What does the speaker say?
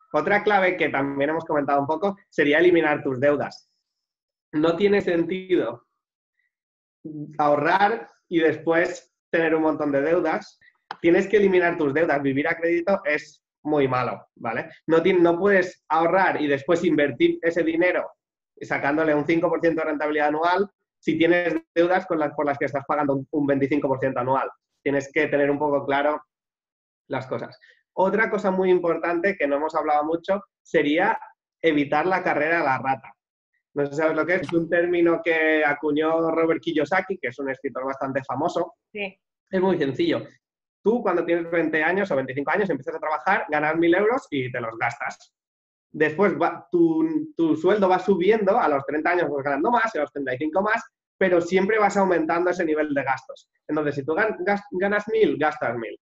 Otra clave que también hemos comentado un poco sería eliminar tus deudas. No tiene sentido ahorrar y después tener un montón de deudas. Tienes que eliminar tus deudas. Vivir a crédito es muy malo, ¿vale? No puedes ahorrar y después invertir ese dinero sacándole un 5% de rentabilidad anual si tienes deudas por las que estás pagando un 25% anual. Tienes que tener un poco claro las cosas. Otra cosa muy importante que no hemos hablado mucho sería evitar la carrera a la rata. No sé si sabes lo que es un término que acuñó Robert Kiyosaki, que es un escritor bastante famoso. Sí. Es muy sencillo. Tú, cuando tienes 20 años o 25 años, empiezas a trabajar, ganas 1.000 euros y te los gastas. Después tu sueldo va subiendo, a los 30 años vas ganando más, a los 35 más, pero siempre vas aumentando ese nivel de gastos. Entonces, si tú ganas 1.000, gastas 1.000.